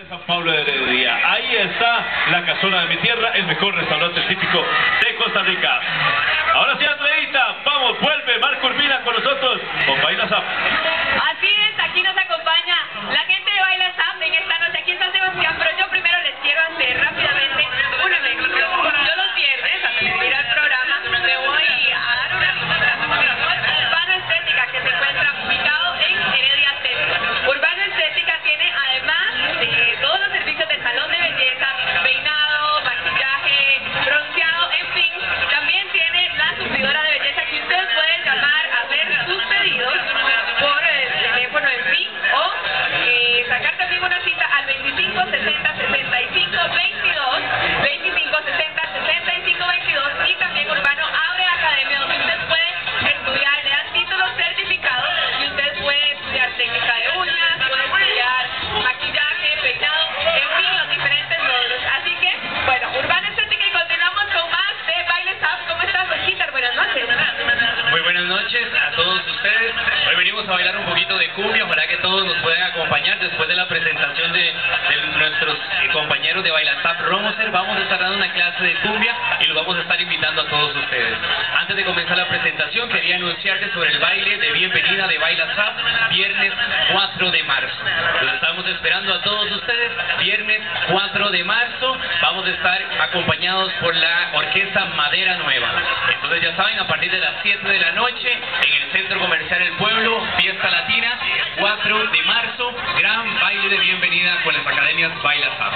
San Pablo de Heredia. Ahí está la casona de mi tierra, el mejor restaurante típico de Costa Rica. Ahora sí, Andreita, vamos, vuelve Marco Urbina con nosotros con Baila Zap. Así es, aquí nos acompaña la gente de Baila Zap en esta noche. Aquí está Sebastián, pero yo primero les quiero hacer rápidamente una mención. Yo los viernes, antes de ir al programa, me voy a dar una visita a Urbano Estética, que se encuentra ubicado en Heredia Centro. Urbano Estética tiene, además de todos los servicios de salón de belleza, peinado, maquillaje, bronceado, en fin, también tiene la suplidora de belleza que usted puede llamar a hacer sus pedidos por el teléfono, en fin, o sacar también una cita al 25 60 65 22, 25 60 65 22, y también Urbano abre academia donde usted puede estudiar, le dan títulos certificados y usted puede estudiar técnica de uñas, puede estudiar maquillaje, peinado, en fin, los diferentes módulos. Así que, bueno, Urbano Estética, y continuamos con más de Baile Zap. ¿Cómo estás, Osquitar? Buenas noches. Muy buenas noches a todos ustedes. Hoy venimos a bailar un poquito de cumbia. Ojalá que todos nos puedan acompañar después de la presentación de nuestros compañeros de Baila Zap Romoser. Vamos a estar dando una clase de cumbia y los vamos a estar invitando a todos ustedes. Antes de comenzar la presentación, quería anunciarles sobre el baile de bienvenida de Baila Zap, viernes 4 de marzo. Los estamos esperando a todos ustedes, viernes 4 de marzo. Vamos a estar acompañados por la Orquesta Madera Nueva. Entonces ya saben, a partir de las 7 de la noche, en el Centro Comercial El Pueblo, fiesta latina, 4 de marzo, gran baile de bienvenida con las academias Baila Zap.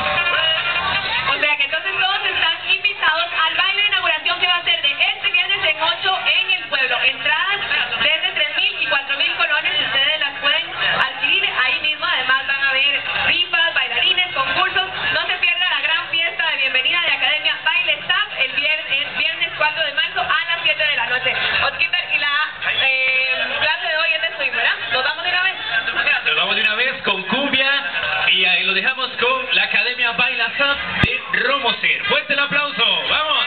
O sea que entonces todos están invitados al baile de inauguración que va a ser de este viernes en 8 en El Pueblo. Entradas desde 3.000 y 4.000 colones, ustedes las pueden adquirir ahí mismo. Además van a ver rifas, bailarines, concursos. No se pierda la gran fiesta de bienvenida de Academia Baile Zap el viernes 4 de marzo a las 7 de la noche. Osquitar, y la clase de hoy es de swing, ¿verdad? ¿Nos vamos de una vez? Nos vamos de una vez con cumbia y ahí lo dejamos con la Academia Baila Zap de Romoser. Fuerte el aplauso, ¡vamos!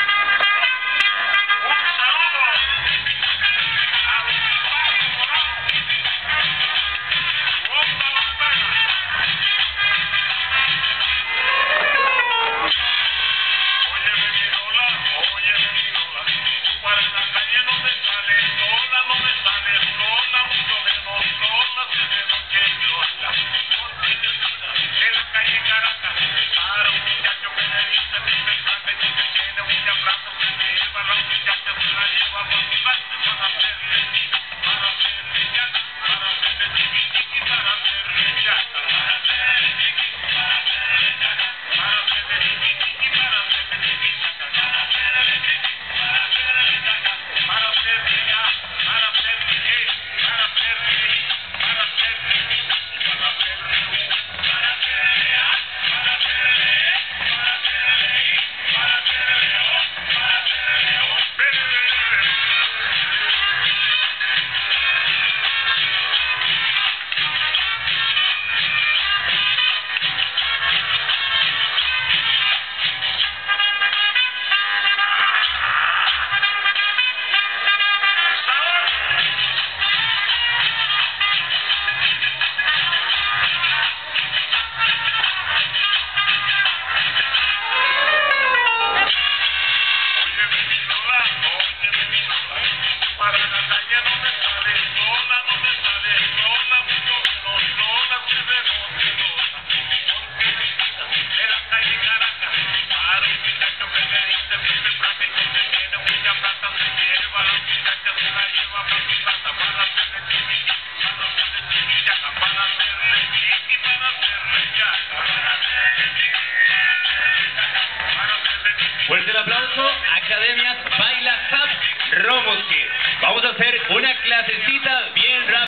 Fuerte el aplauso, Academias Baila Zap Romoser. Vamos a hacer una clasecita bien rápida.